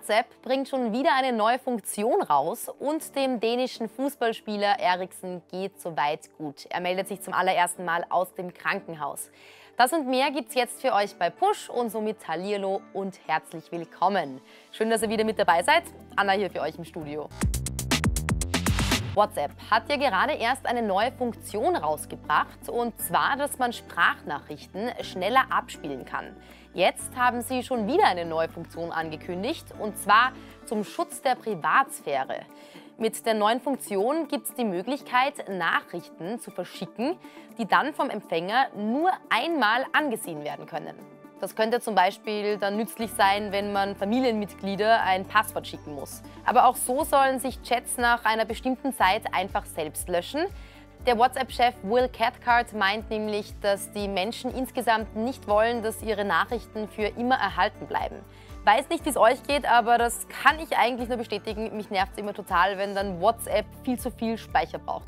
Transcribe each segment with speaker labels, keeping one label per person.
Speaker 1: WhatsApp bringt schon wieder eine neue Funktion raus und dem dänischen Fußballspieler Eriksen geht soweit gut. Er meldet sich zum allerersten Mal aus dem Krankenhaus. Das und mehr gibt's jetzt für euch bei Push und somit Hallihallo und herzlich willkommen. Schön, dass ihr wieder mit dabei seid. Anna hier für euch im Studio. WhatsApp hat ja gerade erst eine neue Funktion rausgebracht, und zwar, dass man Sprachnachrichten schneller abspielen kann. Jetzt haben sie schon wieder eine neue Funktion angekündigt, und zwar zum Schutz der Privatsphäre. Mit der neuen Funktion gibt es die Möglichkeit, Nachrichten zu verschicken, die dann vom Empfänger nur einmal angesehen werden können. Das könnte zum Beispiel dann nützlich sein, wenn man Familienmitglieder ein Passwort schicken muss. Aber auch so sollen sich Chats nach einer bestimmten Zeit einfach selbst löschen. Der WhatsApp-Chef Will Cathcart meint nämlich, dass die Menschen insgesamt nicht wollen, dass ihre Nachrichten für immer erhalten bleiben. Weiß nicht, wie es euch geht, aber das kann ich eigentlich nur bestätigen. Mich nervt es immer total, wenn dann WhatsApp viel zu viel Speicher braucht.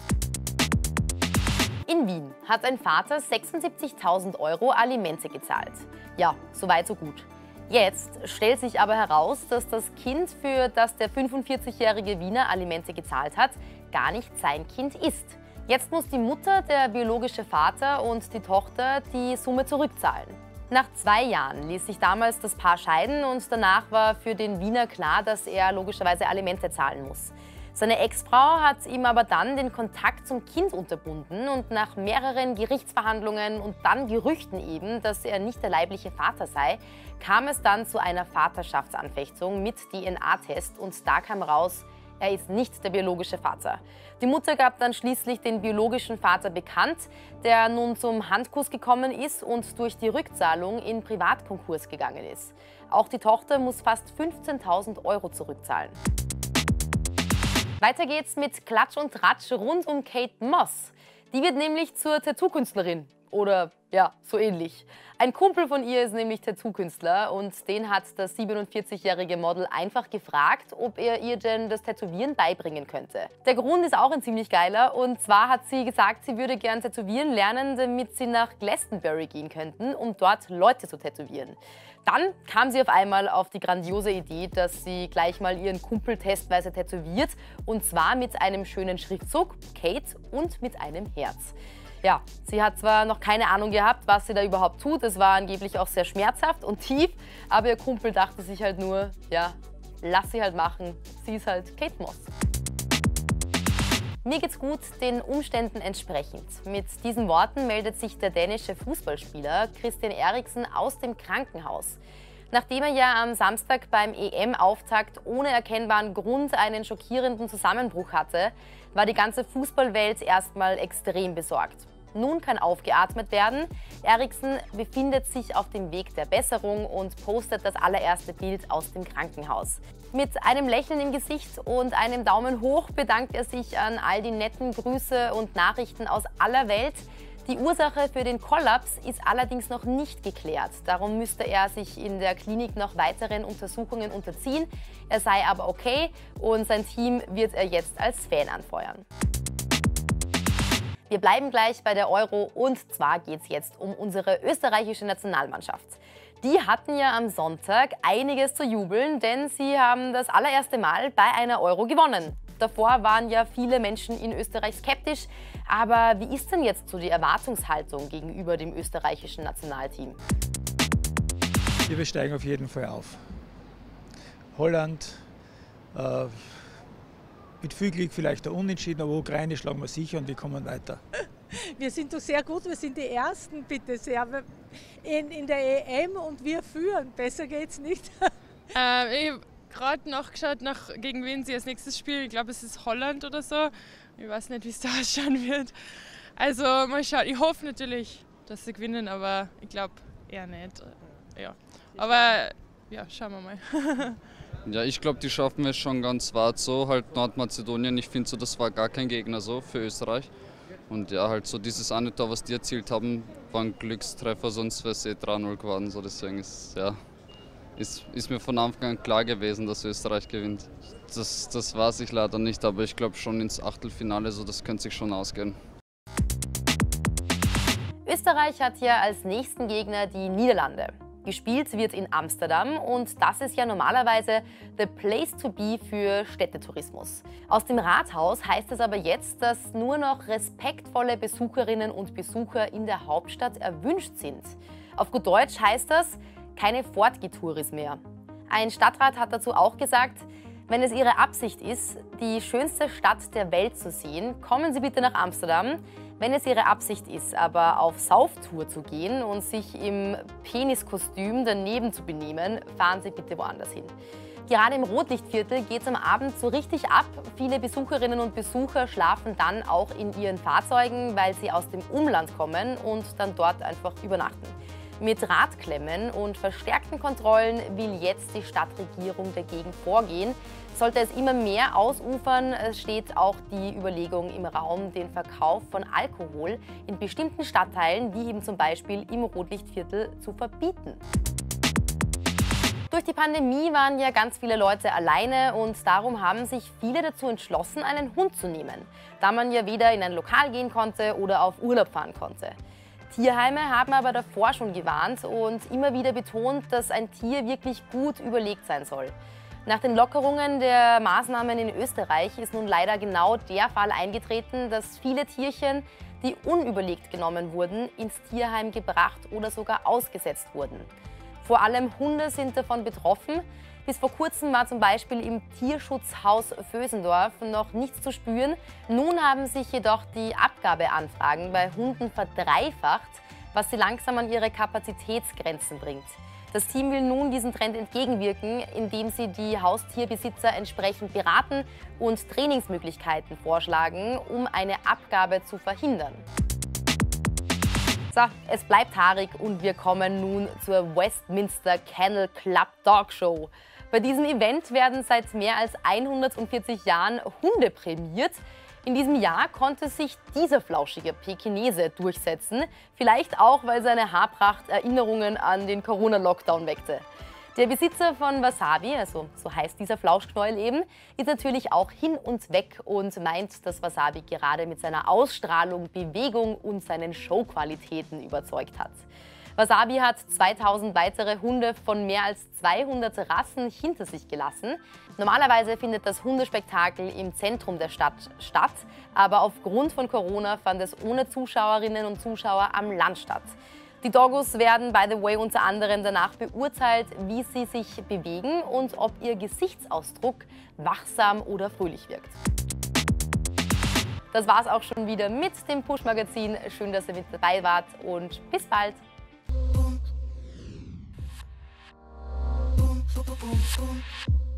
Speaker 1: In Wien hat ein Vater 76.000 € Alimente gezahlt. Ja, soweit so gut. Jetzt stellt sich aber heraus, dass das Kind, für das der 45-jährige Wiener Alimente gezahlt hat, gar nicht sein Kind ist. Jetzt muss die Mutter, der biologische Vater und die Tochter die Summe zurückzahlen. Nach 2 Jahren ließ sich damals das Paar scheiden und danach war für den Wiener klar, dass er logischerweise Alimente zahlen muss. Seine Ex-Frau hat ihm aber dann den Kontakt zum Kind unterbunden, und nach mehreren Gerichtsverhandlungen und dann Gerüchten eben, dass er nicht der leibliche Vater sei, kam es dann zu einer Vaterschaftsanfechtung mit DNA-Test, und da kam raus, er ist nicht der biologische Vater. Die Mutter gab dann schließlich den biologischen Vater bekannt, der nun zum Handkuss gekommen ist und durch die Rückzahlung in Privatkonkurs gegangen ist. Auch die Tochter muss fast 15.000 € zurückzahlen. Weiter geht's mit Klatsch und Tratsch rund um Kate Moss. Die wird nämlich zur Tattoo-Künstlerin. Oder ja, so ähnlich. Ein Kumpel von ihr ist nämlich Tattoo-Künstler, und den hat das 47-jährige Model einfach gefragt, ob er ihr denn das Tätowieren beibringen könnte. Der Grund ist auch ein ziemlich geiler, und zwar hat sie gesagt, sie würde gern tätowieren lernen, damit sie nach Glastonbury gehen könnten, um dort Leute zu tätowieren. Dann kam sie auf einmal auf die grandiose Idee, dass sie gleich mal ihren Kumpel testweise tätowiert, und zwar mit einem schönen Schriftzug, Kate, und mit einem Herz. Ja, sie hat zwar noch keine Ahnung gehabt, was sie da überhaupt tut, es war angeblich auch sehr schmerzhaft und tief, aber ihr Kumpel dachte sich halt nur, ja, lass sie halt machen, sie ist halt Kate Moss. Mir geht's gut, den Umständen entsprechend. Mit diesen Worten meldet sich der dänische Fußballspieler Christian Eriksen aus dem Krankenhaus. Nachdem er ja am Samstag beim EM-Auftakt ohne erkennbaren Grund einen schockierenden Zusammenbruch hatte, war die ganze Fußballwelt erstmal extrem besorgt. Nun kann aufgeatmet werden. Eriksen befindet sich auf dem Weg der Besserung und postet das allererste Bild aus dem Krankenhaus. Mit einem Lächeln im Gesicht und einem Daumen hoch bedankt er sich an all die netten Grüße und Nachrichten aus aller Welt. Die Ursache für den Kollaps ist allerdings noch nicht geklärt. Darum müsste er sich in der Klinik noch weiteren Untersuchungen unterziehen. Er sei aber okay, und sein Team wird er jetzt als Fan anfeuern. Wir bleiben gleich bei der Euro, und zwar geht es jetzt um unsere österreichische Nationalmannschaft. Die hatten ja am Sonntag einiges zu jubeln, denn sie haben das allererste Mal bei einer Euro gewonnen. Davor waren ja viele Menschen in Österreich skeptisch. Aber wie ist denn jetzt so die Erwartungshaltung gegenüber dem österreichischen Nationalteam?
Speaker 2: Wir steigen auf jeden Fall auf. Holland, mit viel Glück vielleicht der Unentschieden, aber Ukraine schlagen wir sicher, und wir kommen weiter.
Speaker 3: Wir sind doch sehr gut, wir sind die Ersten, bitte sehr, in der EM, und wir führen. Besser geht's nicht.
Speaker 4: Ich habe gerade nachgeschaut, gegen wen sie als nächstes spielen. Ich glaube, es ist Holland oder so. Ich weiß nicht, wie es da ausschauen wird. Also mal schauen. Ich hoffe natürlich, dass sie gewinnen, aber ich glaube eher nicht. Ja. Aber ja, schauen wir mal.
Speaker 5: Ja, ich glaube, die schaffen es schon ganz weit so. Halt Nordmazedonien, ich finde so, das war gar kein Gegner so für Österreich. Und ja, halt so dieses eine Tor, was die erzielt haben, war ein Glückstreffer, sonst wäre es 3-0 geworden. So, deswegen ist mir von Anfang an klar gewesen, dass Österreich gewinnt. Das weiß ich leider nicht, aber ich glaube schon ins Achtelfinale, so das könnte sich schon ausgehen.
Speaker 1: Österreich hat ja als nächsten Gegner die Niederlande. Gespielt wird in Amsterdam und das ist ja normalerweise the place to be für Städtetourismus. Aus dem Rathaus heißt es aber jetzt, dass nur noch respektvolle Besucherinnen und Besucher in der Hauptstadt erwünscht sind. Auf gut Deutsch heißt das, keine Fortgetouris mehr. Ein Stadtrat hat dazu auch gesagt, wenn es Ihre Absicht ist, die schönste Stadt der Welt zu sehen, kommen Sie bitte nach Amsterdam. Wenn es Ihre Absicht ist, aber auf Sauftour zu gehen und sich im Peniskostüm daneben zu benehmen, fahren Sie bitte woanders hin. Gerade im Rotlichtviertel geht es am Abend so richtig ab. Viele Besucherinnen und Besucher schlafen dann auch in ihren Fahrzeugen, weil sie aus dem Umland kommen und dann dort einfach übernachten. Mit Radklemmen und verstärkten Kontrollen will jetzt die Stadtregierung dagegen vorgehen. Sollte es immer mehr ausufern, steht auch die Überlegung im Raum, den Verkauf von Alkohol in bestimmten Stadtteilen, wie eben zum Beispiel im Rotlichtviertel, zu verbieten. Durch die Pandemie waren ja ganz viele Leute alleine und darum haben sich viele dazu entschlossen, einen Hund zu nehmen, da man ja weder in ein Lokal gehen konnte oder auf Urlaub fahren konnte. Tierheime haben aber davor schon gewarnt und immer wieder betont, dass ein Tier wirklich gut überlegt sein soll. Nach den Lockerungen der Maßnahmen in Österreich ist nun leider genau der Fall eingetreten, dass viele Tierchen, die unüberlegt genommen wurden, ins Tierheim gebracht oder sogar ausgesetzt wurden. Vor allem Hunde sind davon betroffen. Bis vor kurzem war zum Beispiel im Tierschutzhaus Vösendorf noch nichts zu spüren. Nun haben sich jedoch die Abgabeanfragen bei Hunden verdreifacht, was sie langsam an ihre Kapazitätsgrenzen bringt. Das Team will nun diesem Trend entgegenwirken, indem sie die Haustierbesitzer entsprechend beraten und Trainingsmöglichkeiten vorschlagen, um eine Abgabe zu verhindern. So, es bleibt haarig und wir kommen nun zur Westminster Kennel Club Dog Show. Bei diesem Event werden seit mehr als 140 Jahren Hunde prämiert. In diesem Jahr konnte sich dieser flauschige Pekinese durchsetzen, vielleicht auch, weil seine Haarpracht Erinnerungen an den Corona-Lockdown weckte. Der Besitzer von Wasabi, also so heißt dieser Flauschknäuel eben, ist natürlich auch hin und weg und meint, dass Wasabi gerade mit seiner Ausstrahlung, Bewegung und seinen Showqualitäten überzeugt hat. Wasabi hat 2000 weitere Hunde von mehr als 200 Rassen hinter sich gelassen. Normalerweise findet das Hundespektakel im Zentrum der Stadt statt, aber aufgrund von Corona fand es ohne Zuschauerinnen und Zuschauer am Land statt. Die Doggos werden, by the way, unter anderem danach beurteilt, wie sie sich bewegen und ob ihr Gesichtsausdruck wachsam oder fröhlich wirkt. Das war's auch schon wieder mit dem Push-Magazin. Schön, dass ihr mit dabei wart und bis bald!
Speaker 6: Boom, boom, boom.